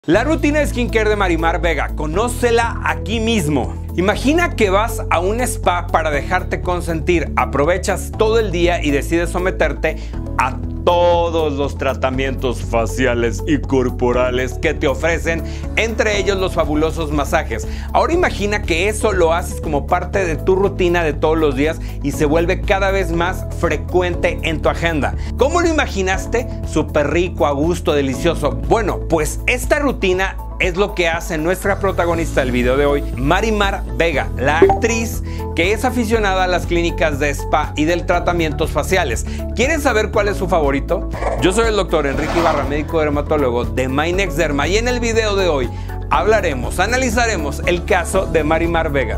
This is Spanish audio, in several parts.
La rutina de skincare de Marimar Vega, conócela aquí mismo. Imagina que vas a un spa para dejarte consentir, aprovechas todo el día y decides someterte a todos los tratamientos faciales y corporales que te ofrecen, entre ellos los fabulosos masajes. Ahora imagina que eso lo haces como parte de tu rutina de todos los días y se vuelve cada vez más frecuente en tu agenda. ¿Cómo lo imaginaste? Súper rico, a gusto, delicioso. Bueno, pues esta rutina es lo que hace nuestra protagonista del video de hoy, Marimar Vega, la actriz que es aficionada a las clínicas de spa y de tratamientos faciales. ¿Quieres saber cuál es su favorito? Yo soy el doctor Enrique Ibarra, médico dermatólogo de My Next Derma, y en el video de hoy analizaremos el caso de Marimar Vega.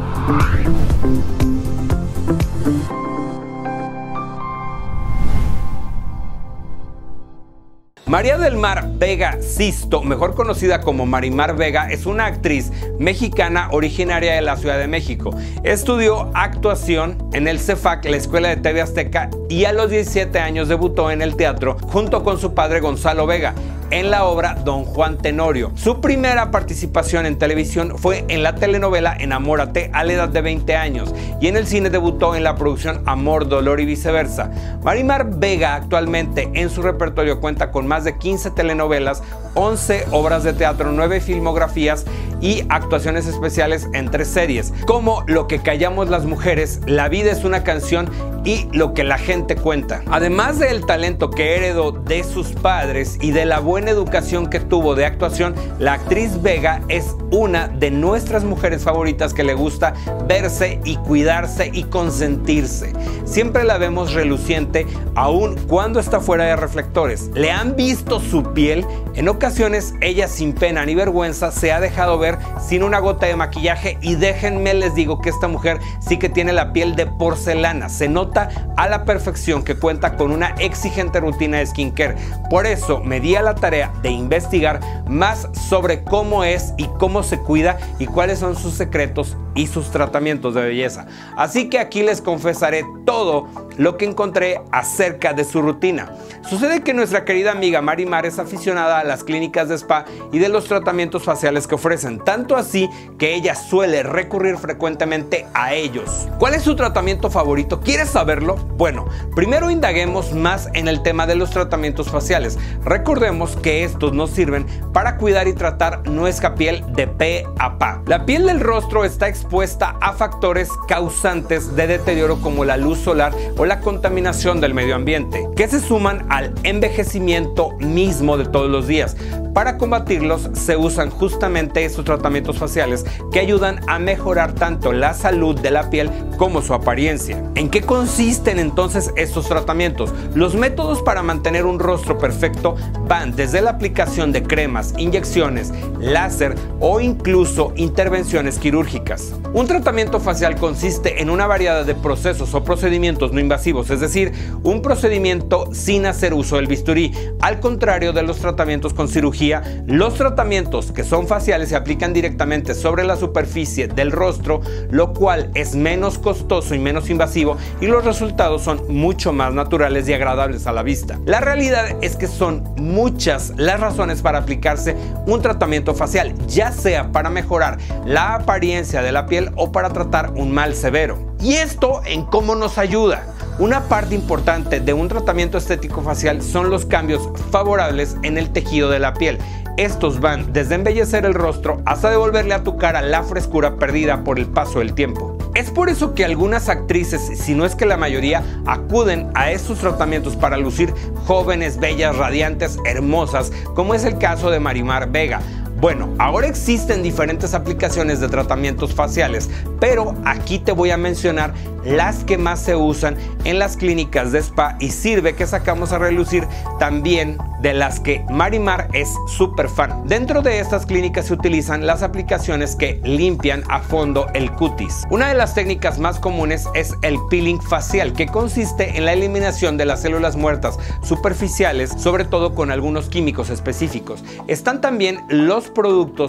María del Mar Vega Sisto, mejor conocida como Marimar Vega, es una actriz mexicana originaria de la Ciudad de México. Estudió actuación en el CEFAC, la Escuela de TV Azteca, y a los 17 años debutó en el teatro junto con su padre Gonzalo Vega en la obra Don Juan Tenorio. Su primera participación en televisión fue en la telenovela Enamórate a la edad de 20 años y en el cine debutó en la producción Amor, Dolor y Viceversa. Marimar Vega actualmente en su repertorio cuenta con más de 15 telenovelas, 11 obras de teatro, 9 filmografías y actuaciones especiales en 3 series, como Lo que callamos las mujeres, La vida es una canción y Lo que la gente cuenta. Además del talento que heredó de sus padres y de la buena educación que tuvo de actuación, la actriz Vega es una de nuestras mujeres favoritas que le gusta verse y cuidarse y consentirse. Siempre la vemos reluciente aun cuando está fuera de reflectores. ¿Le han visto su piel? En ocasiones ella sin pena ni vergüenza se ha dejado ver sin una gota de maquillaje, y déjenme les digo que esta mujer sí que tiene la piel de porcelana. Se nota a la perfección que cuenta con una exigente rutina de skincare. Por eso me di a la tarea de investigar más sobre cómo es y cómo se cuida y cuáles son sus secretos y sus tratamientos de belleza. Así que aquí les confesaré todo lo que encontré acerca de su rutina. Sucede que nuestra querida amiga Marimar es aficionada a las clínicas de spa y de los tratamientos faciales que ofrecen, tanto así que ella suele recurrir frecuentemente a ellos. ¿Cuál es su tratamiento favorito? ¿Quieres saberlo? Bueno, primero indaguemos más en el tema de los tratamientos faciales. Recordemos que estos nos sirven para cuidar y tratar nuestra piel de pe a pa. La piel del rostro está expuesta a factores causantes de deterioro como la luz solar o la contaminación del medio ambiente, que se suman al envejecimiento mismo de todos los días. Para combatirlos se usan justamente estos tratamientos faciales que ayudan a mejorar tanto la salud de la piel como su apariencia. ¿En qué consisten entonces estos tratamientos? Los métodos para mantener un rostro perfecto van desde la aplicación de cremas, inyecciones, láser o incluso intervenciones quirúrgicas. Un tratamiento facial consiste en una variedad de procesos o procedimientos no invasivos, es decir, un procedimiento sin hacer uso del bisturí. Al contrario de los tratamientos con cirugía, los tratamientos que son faciales se aplican directamente sobre la superficie del rostro, lo cual es menos costoso y menos invasivo, y los resultados son mucho más naturales y agradables a la vista. La realidad es que son muchas las razones para aplicarse un tratamiento facial, ya sea para mejorar la apariencia de la piel o para tratar un mal severo. ¿Y esto en cómo nos ayuda? Una parte importante de un tratamiento estético facial son los cambios favorables en el tejido de la piel. Estos van desde embellecer el rostro hasta devolverle a tu cara la frescura perdida por el paso del tiempo. Es por eso que algunas actrices, si no es que la mayoría, acuden a estos tratamientos para lucir jóvenes, bellas, radiantes, hermosas, como es el caso de Marimar Vega. Bueno, ahora existen diferentes aplicaciones de tratamientos faciales, pero aquí te voy a mencionar las que más se usan en las clínicas de spa y sirve que sacamos a relucir también de las que Marimar es súper fan. Dentro de estas clínicas se utilizan las aplicaciones que limpian a fondo el cutis. Una de las técnicas más comunes es el peeling facial, que consiste en la eliminación de las células muertas superficiales, sobre todo con algunos químicos específicos. Están también los productos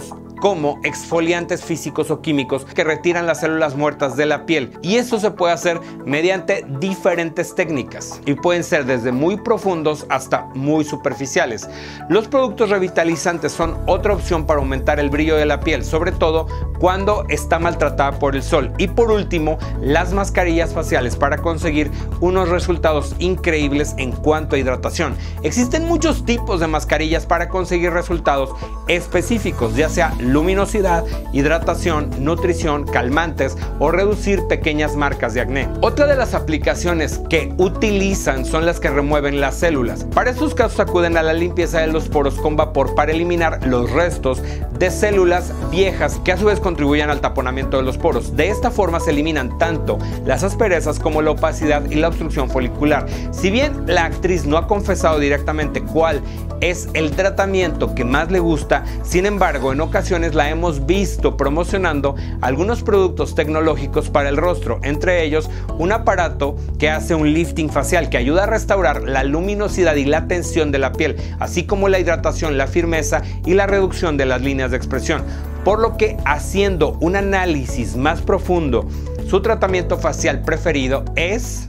como exfoliantes físicos o químicos que retiran las células muertas de la piel, y eso se puede hacer mediante diferentes técnicas y pueden ser desde muy profundos hasta muy superficiales. Los productos revitalizantes son otra opción para aumentar el brillo de la piel, sobre todo cuando está maltratada por el sol. Y por último, las mascarillas faciales para conseguir unos resultados increíbles en cuanto a hidratación. Existen muchos tipos de mascarillas para conseguir resultados específicos, ya sea luminosidad, hidratación, nutrición, calmantes o reducir pequeñas marcas de acné. Otra de las aplicaciones que utilizan son las que remueven las células. Para estos casos acuden a la limpieza de los poros con vapor para eliminar los restos de células viejas que a su vez contribuyen al taponamiento de los poros. De esta forma se eliminan tanto las asperezas como la opacidad y la obstrucción folicular. Si bien la actriz no ha confesado directamente cuál es el tratamiento que más le gusta, sin embargo en ocasiones la hemos visto promocionando algunos productos tecnológicos para el rostro, entre ellos un aparato que hace un lifting facial que ayuda a restaurar la luminosidad y la tensión de la piel, así como la hidratación, la firmeza y la reducción de las líneas de expresión. Por lo que, haciendo un análisis más profundo, su tratamiento facial preferido es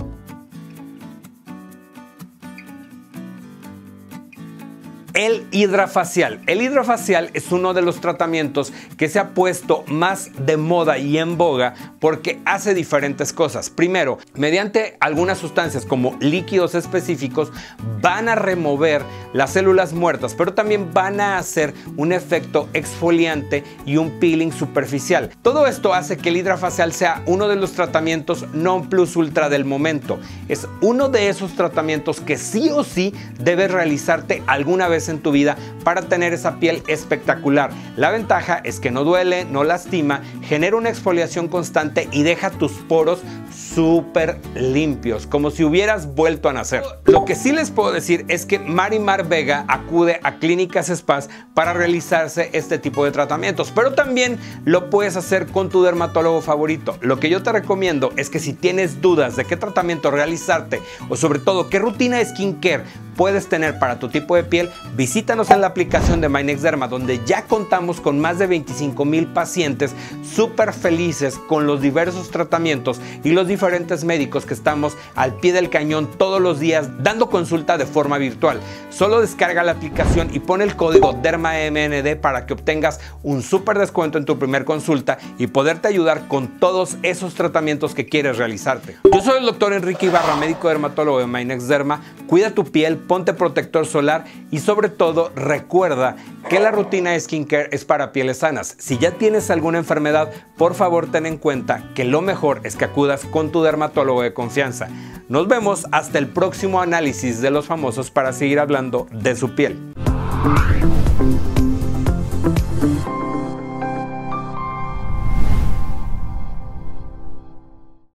el hidrafacial. El hidrafacial es uno de los tratamientos que se ha puesto más de moda y en boga porque hace diferentes cosas. Primero, mediante algunas sustancias como líquidos específicos van a remover las células muertas, pero también van a hacer un efecto exfoliante y un peeling superficial. Todo esto hace que el hidrafacial sea uno de los tratamientos non plus ultra del momento. Es uno de esos tratamientos que sí o sí debes realizarte alguna vez en tu vida para tener esa piel espectacular. La ventaja es que no duele, no lastima, genera una exfoliación constante y deja tus poros súper limpios, como si hubieras vuelto a nacer. Lo que sí les puedo decir es que Marimar Vega acude a clínicas spas para realizarse este tipo de tratamientos, pero también lo puedes hacer con tu dermatólogo favorito. Lo que yo te recomiendo es que si tienes dudas de qué tratamiento realizarte o sobre todo qué rutina de skincare puedes tener para tu tipo de piel, visítanos en la aplicación de MyNextDerma, donde ya contamos con más de 25,000 pacientes súper felices con los diversos tratamientos y los diferentes médicos que estamos al pie del cañón todos los días dando consulta de forma virtual. Solo descarga la aplicación y pon el código DERMAMND para que obtengas un súper descuento en tu primer consulta y poderte ayudar con todos esos tratamientos que quieres realizarte. Yo soy el doctor Enrique Ibarra, médico dermatólogo de MyNextDerma. Cuida tu piel, ponte protector solar y sobre todo recuerda que la rutina de skincare es para pieles sanas. Si ya tienes alguna enfermedad, por favor ten en cuenta que lo mejor es que acudas con tu dermatólogo de confianza. Nos vemos hasta el próximo análisis de los famosos para seguir hablando de su piel.